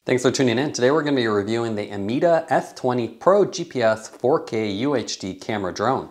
Thanks for tuning in. Today we're going to be reviewing the Ameta S20 Pro GPS 4K UHD camera drone.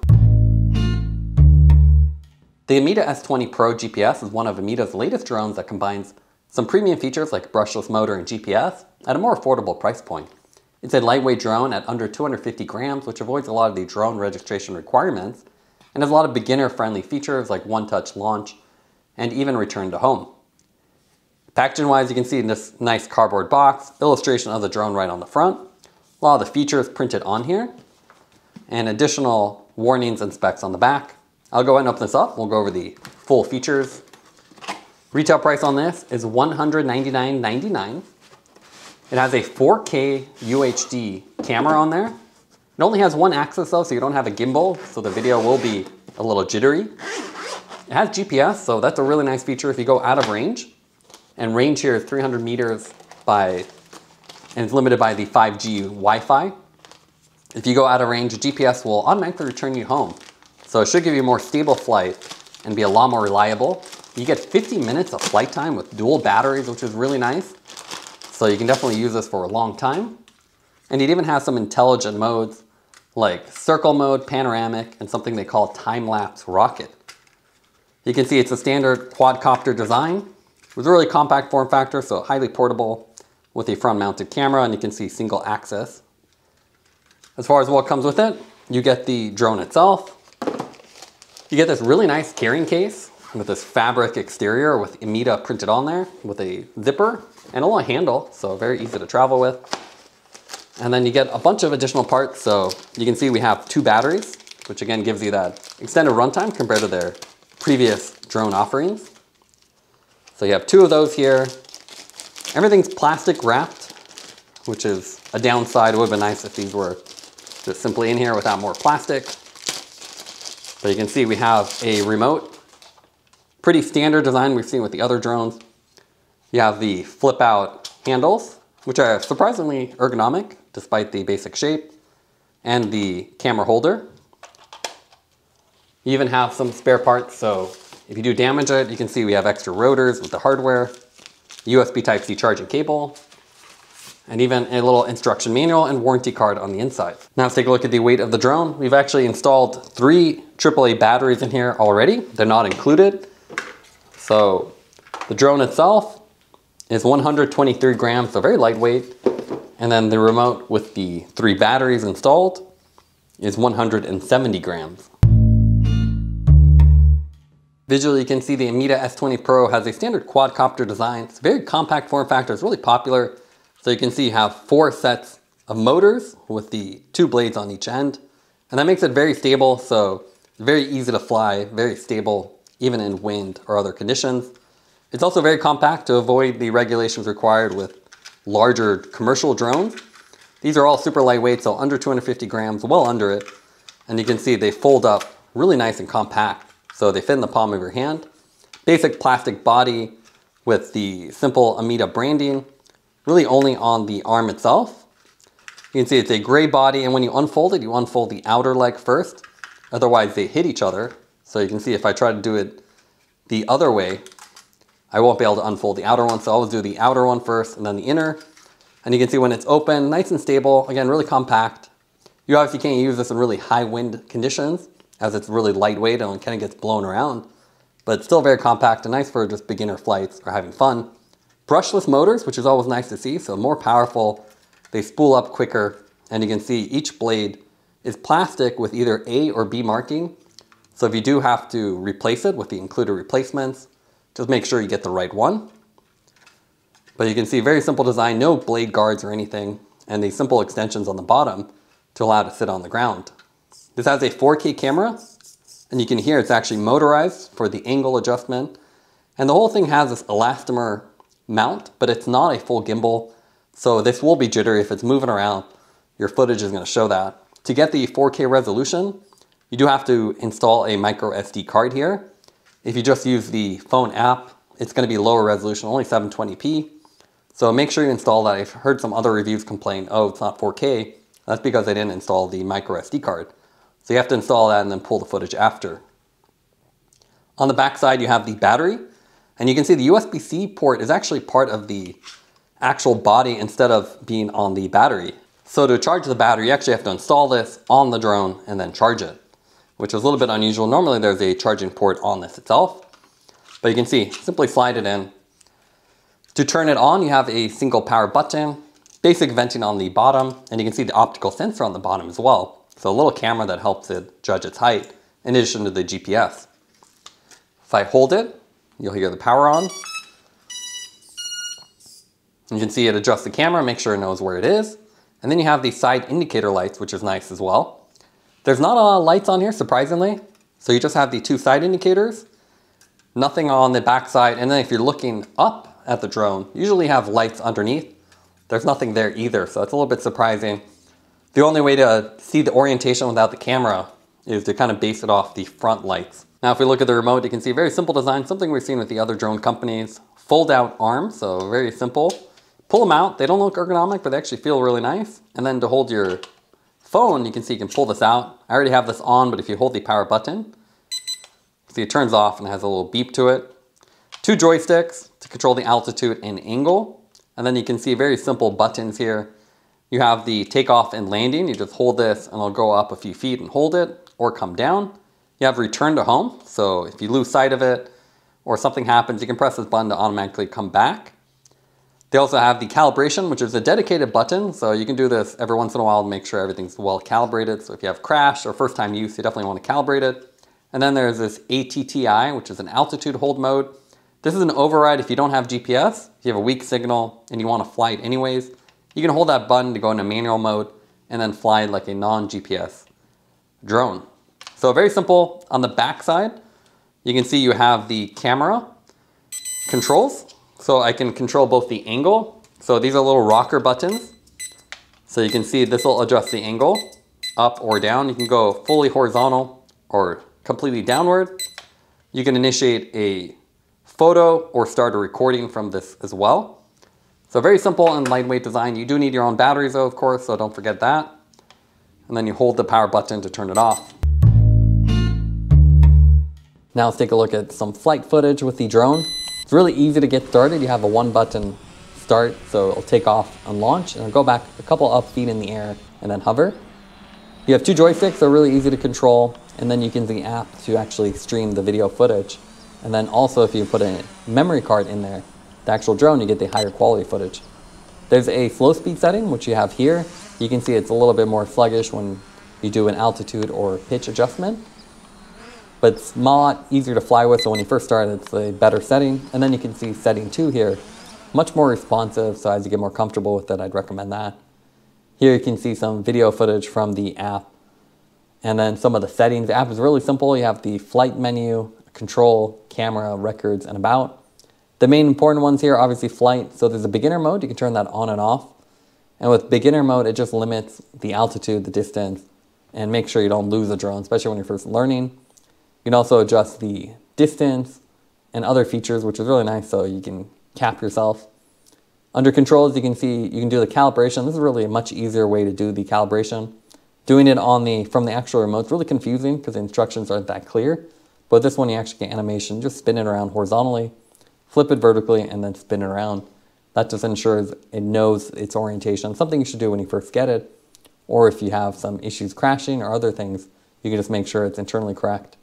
The Ameta S20 Pro GPS is one of Ameta's latest drones that combines some premium features like brushless motor and GPS at a more affordable price point. It's a lightweight drone at under 250 grams, which avoids a lot of the drone registration requirements and has a lot of beginner-friendly features like one-touch launch and even return to home. Packaging wise, you can see in this nice cardboard box, illustration of the drone right on the front, a lot of the features printed on here, and additional warnings and specs on the back. I'll go ahead and open this up, we'll go over the full features. Retail price on this is $199.99. It has a 4K UHD camera on there. It only has one axis though, so you don't have a gimbal, so the video will be a little jittery. It has GPS, so that's a really nice feature if you go out of range. And range here is 300 meters and it's limited by the 5G Wi-Fi. If you go out of range, GPS will automatically return you home. So it should give you a more stable flight and be a lot more reliable. You get 50 minutes of flight time with dual batteries, which is really nice. So you can definitely use this for a long time. And it even has some intelligent modes like circle mode, panoramic, and something they call time-lapse rocket. You can see it's a standard quadcopter design with a really compact form factor, so highly portable with a front-mounted camera, and you can see single access. As far as what comes with it, you get the drone itself. You get this really nice carrying case with this fabric exterior with Ameta printed on there with a zipper and a little handle, so very easy to travel with. And then you get a bunch of additional parts, so you can see we have 2 batteries, which again gives you that extended runtime compared to their previous drone offerings. So you have 2 of those here. Everything's plastic wrapped, which is a downside. It would have been nice if these were just simply in here without more plastic. But you can see we have a remote. Pretty standard design we've seen with the other drones. You have the flip out handles, which are surprisingly ergonomic despite the basic shape, and the camera holder. You even have some spare parts, so if you do damage it, you can see we have extra rotors with the hardware, USB Type-C charging cable, and even a little instruction manual and warranty card on the inside. Now let's take a look at the weight of the drone. We've actually installed 3 AAA batteries in here already. They're not included. So the drone itself is 123 grams, so very lightweight. And then the remote with the 3 batteries installed is 170 grams. Visually, you can see the Ameta S20 Pro has a standard quadcopter design. It's a very compact form factor. It's really popular. So you can see you have 4 sets of motors with the 2 blades on each end. And that makes it very stable. So it's very easy to fly, very stable, even in wind or other conditions. It's also very compact to avoid the regulations required with larger commercial drones. These are all super lightweight, so under 250 grams, well under it. And you can see they fold up really nice and compact. So they fit in the palm of your hand. Basic plastic body with the simple Ameta branding, really only on the arm itself. You can see it's a gray body, and when you unfold it, you unfold the outer leg first. Otherwise they hit each other. So you can see if I try to do it the other way, I won't be able to unfold the outer one. So I'll always do the outer one first and then the inner. And you can see when it's open, nice and stable, again, really compact. You obviously can't use this in really high wind conditions, as it's really lightweight and it kind of gets blown around, but it's still very compact and nice for just beginner flights or having fun. Brushless motors, which is always nice to see, so more powerful, they spool up quicker, and you can see each blade is plastic with either A or B marking, so if you do have to replace it with the included replacements, just make sure you get the right one. But you can see very simple design, no blade guards or anything, and these simple extensions on the bottom to allow it to sit on the ground. This has a 4K camera, and you can hear it's actually motorized for the angle adjustment. And the whole thing has this elastomer mount, but it's not a full gimbal. So this will be jittery if it's moving around. Your footage is going to show that. To get the 4K resolution, you do have to install a MicroSD card here. If you just use the phone app, it's going to be lower resolution, only 720p. So make sure you install that. I've heard some other reviews complain, oh, it's not 4K. That's because they didn't install the MicroSD card. So you have to install that and then pull the footage after. On the back side, you have the battery, and you can see the USB-C port is actually part of the actual body instead of being on the battery. So to charge the battery, you actually have to install this on the drone and then charge it, which is a little bit unusual. Normally there's a charging port on this itself, but you can see, simply slide it in. To turn it on, you have a single power button, basic venting on the bottom, and you can see the optical sensor on the bottom as well. So a little camera that helps it judge its height in addition to the GPS. If I hold it, you'll hear the power on. You can see it adjusts the camera, make sure it knows where it is. And then you have the side indicator lights, which is nice as well. There's not a lot of lights on here, surprisingly. So you just have the two side indicators, nothing on the back side. And then if you're looking up at the drone, usually have lights underneath. There's nothing there either, so it's a little bit surprising. The only way to see the orientation without the camera is to kind of base it off the front lights. Now, if we look at the remote, you can see very simple design, something we've seen with the other drone companies. Fold out arms, so very simple. Pull them out, they don't look ergonomic, but they actually feel really nice. And then to hold your phone, you can see you can pull this out. I already have this on, but if you hold the power button, see it turns off and it has a little beep to it. Two joysticks to control the altitude and angle. And then you can see very simple buttons here. You have the takeoff and landing. You just hold this and it'll go up a few feet and hold it, or come down. You have return to home. So if you lose sight of it or something happens, you can press this button to automatically come back. They also have the calibration, which is a dedicated button. So you can do this every once in a while to make sure everything's well calibrated. So if you have crash or first time use, you definitely want to calibrate it. And then there's this ATTI, which is an altitude hold mode. This is an override if you don't have GPS, if you have a weak signal and you want to fly it anyways. You can hold that button to go into manual mode and then fly it like a non-GPS drone. So very simple. On the back side, you can see you have the camera controls. So I can control both the angle. So these are little rocker buttons. So you can see this will adjust the angle up or down. You can go fully horizontal or completely downward. You can initiate a photo or start a recording from this as well. So very simple and lightweight design. You do need your own batteries though, of course, so don't forget that. And then you hold the power button to turn it off. Now let's take a look at some flight footage with the drone. It's really easy to get started. You have a one button start, so it'll take off and launch, and it'll go back a couple up feet in the air and then hover. You have two joysticks, so really easy to control, and then you can use the app to actually stream the video footage. And then also if you put a memory card in there, the actual drone, you get the higher quality footage. There's a flow speed setting, which you have here. You can see it's a little bit more sluggish when you do an altitude or pitch adjustment. But it's a lot easier to fly with, so when you first start, it's a better setting. And then you can see setting 2 here, much more responsive, so as you get more comfortable with it, I'd recommend that. Here you can see some video footage from the app, and then some of the settings. The app is really simple. You have the flight menu, control, camera, records, and about. The main important ones here, obviously flight. So there's a beginner mode, you can turn that on and off. And with beginner mode, it just limits the altitude, the distance, and make sure you don't lose the drone, especially when you're first learning. You can also adjust the distance and other features, which is really nice, so you can cap yourself. Under controls, you can see you can do the calibration. This is really a much easier way to do the calibration. Doing it from the actual remote is really confusing because the instructions aren't that clear. But this one, you actually get animation. Just spin it around horizontally, flip it vertically, and then spin it around. That just ensures it knows its orientation. Something you should do when you first get it, or if you have some issues crashing or other things, you can just make sure it's internally correct.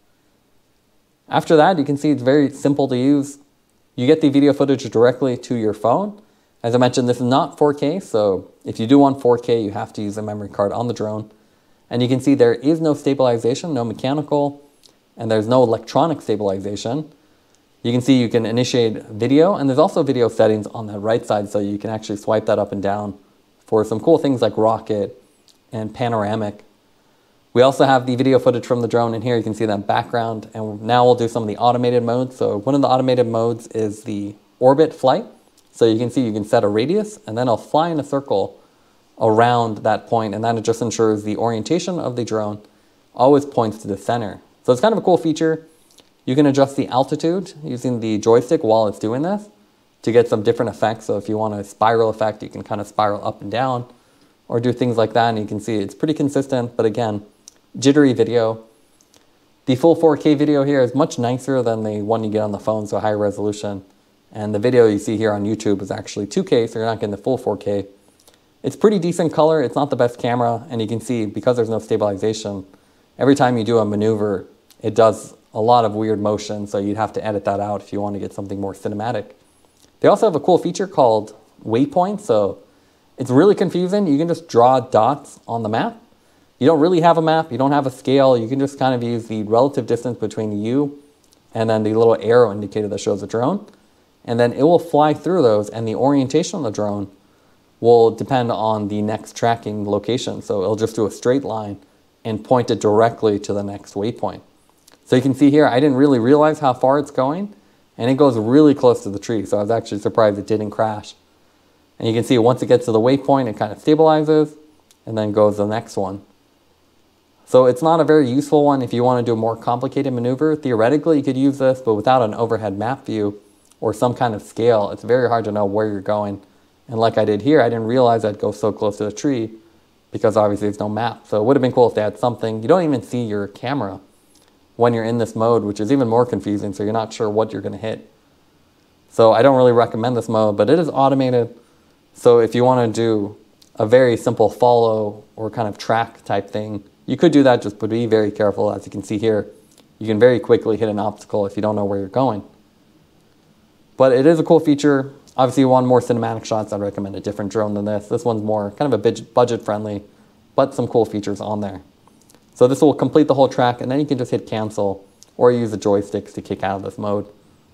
After that, you can see it's very simple to use. You get the video footage directly to your phone. As I mentioned, this is not 4K, so if you do want 4K, you have to use a memory card on the drone. And you can see there is no stabilization, no mechanical, and there's no electronic stabilization. You can see you can initiate video, and there's also video settings on the right side, so you can actually swipe that up and down for some cool things like rocket and panoramic. We also have the video footage from the drone, and here you can see that background. And now we'll do some of the automated modes. So one of the automated modes is the orbit flight. So you can see you can set a radius, and then I'll fly in a circle around that point, and then it just ensures the orientation of the drone always points to the center. So it's kind of a cool feature. You can adjust the altitude using the joystick while it's doing this to get some different effects. So if you want a spiral effect, you can kind of spiral up and down or do things like that, and you can see it's pretty consistent, but again, jittery video. The full 4K video here is much nicer than the one you get on the phone, so high resolution. And the video you see here on YouTube is actually 2K, so you're not getting the full 4K. It's pretty decent color. It's not the best camera, and you can see because there's no stabilization, every time you do a maneuver, it does a lot of weird motion, so you'd have to edit that out if you want to get something more cinematic. They also have a cool feature called waypoint, so it's really confusing. You can just draw dots on the map. You don't really have a map, you don't have a scale, you can just kind of use the relative distance between you and then the little arrow indicator that shows the drone. And then it will fly through those, and the orientation of the drone will depend on the next tracking location. So it'll just do a straight line and point it directly to the next waypoint. So you can see here, I didn't really realize how far it's going, and it goes really close to the tree. So I was actually surprised it didn't crash. And you can see once it gets to the waypoint, it kind of stabilizes and then goes to the next one. So it's not a very useful one if you want to do a more complicated maneuver. Theoretically, you could use this, but without an overhead map view or some kind of scale, it's very hard to know where you're going. And like I did here, I didn't realize I'd go so close to the tree because obviously there's no map. So it would have been cool if they had something. You don't even see your camera when you're in this mode, which is even more confusing, so you're not sure what you're going to hit. So I don't really recommend this mode, but it is automated. So if you want to do a very simple follow or kind of track type thing, you could do that, just be very careful. As you can see here, you can very quickly hit an obstacle if you don't know where you're going. But it is a cool feature. Obviously, you want more cinematic shots, I'd recommend a different drone than this. This one's more kind of a budget friendly, but some cool features on there. So this will complete the whole track, and then you can just hit cancel or use the joysticks to kick out of this mode.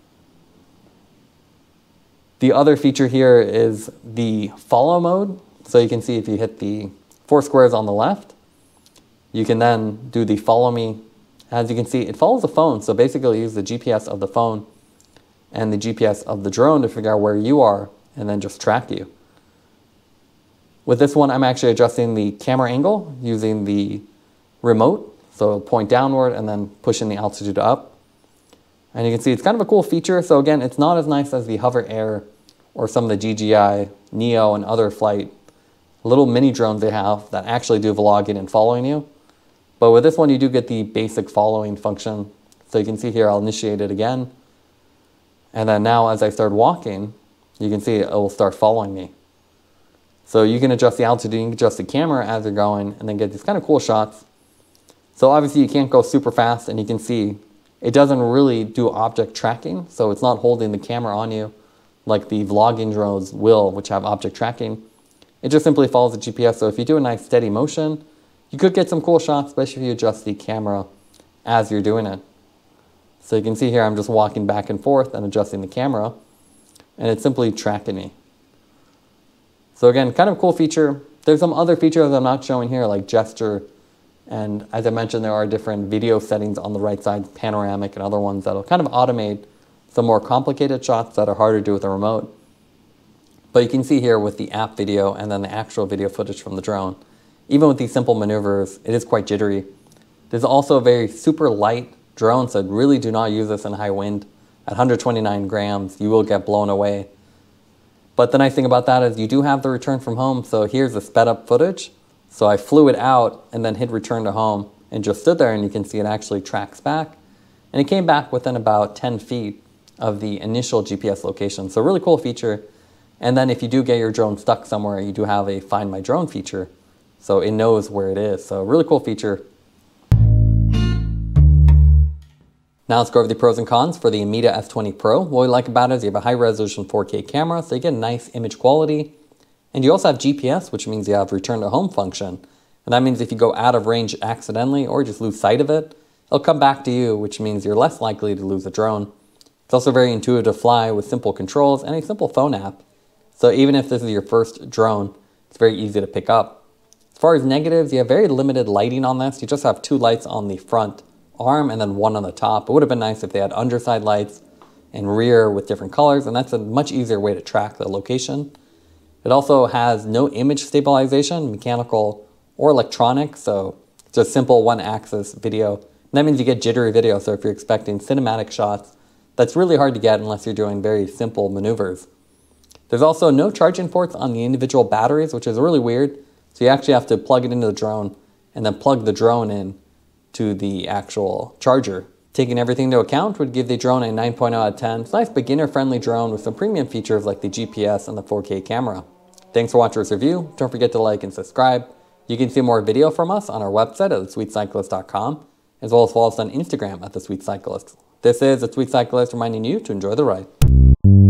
The other feature here is the follow mode. So you can see if you hit the 4 squares on the left, you can then do the follow me. As you can see, it follows the phone. So basically use the GPS of the phone and the GPS of the drone to figure out where you are and then just track you. With this one, I'm actually adjusting the camera angle using the remote. So it'll point downward and then pushing the altitude up. And you can see it's kind of a cool feature. So again, it's not as nice as the Hover Air or some of the DJI, Neo, and other flight little mini drones they have that actually do vlogging and following you. But with this one, you do get the basic following function. So you can see here, I'll initiate it again. And then now as I start walking, you can see it will start following me. So you can adjust the altitude, you can adjust the camera as you're going, and then get these kind of cool shots. So obviously you can't go super fast, and you can see it doesn't really do object tracking. So it's not holding the camera on you like the vlogging drones will, which have object tracking. It just simply follows the GPS. So if you do a nice steady motion, you could get some cool shots, especially if you adjust the camera as you're doing it. So you can see here, I'm just walking back and forth and adjusting the camera, and it's simply tracking me. So again, kind of a cool feature. There's some other features I'm not showing here, like gesture. And as I mentioned, there are different video settings on the right side, panoramic and other ones that'll kind of automate some more complicated shots that are harder to do with a remote. But you can see here with the app video and then the actual video footage from the drone, even with these simple maneuvers, it is quite jittery. There's also a very super light drone, so really do not use this in high wind. At 129 grams, you will get blown away. But the nice thing about that is you do have the return from home. So here's the sped up footage. So I flew it out and then hit return to home and just stood there, and you can see it actually tracks back. And it came back within about 10 feet of the initial GPS location. So really cool feature. And then if you do get your drone stuck somewhere, you do have a Find My Drone feature. So it knows where it is. So really cool feature. Now let's go over the pros and cons for the Ameta S20 Pro. What we like about it is you have a high resolution 4K camera, so you get nice image quality. And you also have GPS, which means you have return to home function. And that means if you go out of range accidentally or just lose sight of it, it'll come back to you, which means you're less likely to lose a drone. It's also very intuitive to fly with simple controls and a simple phone app. So even if this is your first drone, it's very easy to pick up. As far as negatives, you have very limited lighting on this. You just have 2 lights on the front arm and then 1 on the top. It would have been nice if they had underside lights and rear with different colors, and that's a much easier way to track the location. It also has no image stabilization, mechanical or electronic, so it's just simple 1-axis video. And that means you get jittery video, so if you're expecting cinematic shots, that's really hard to get unless you're doing very simple maneuvers. There's also no charging ports on the individual batteries, which is really weird. So you actually have to plug it into the drone and then plug the drone in to the actual charger. Taking everything into account would give the drone a 9.0 out of 10. It's a nice beginner-friendly drone with some premium features like the GPS and the 4K camera. Thanks for watching this review. Don't forget to like and subscribe. You can see more video from us on our website at thesweetcyclist.com, as well as follow us on Instagram at thesweetcyclist. This is The Sweet Cyclist reminding you to enjoy the ride.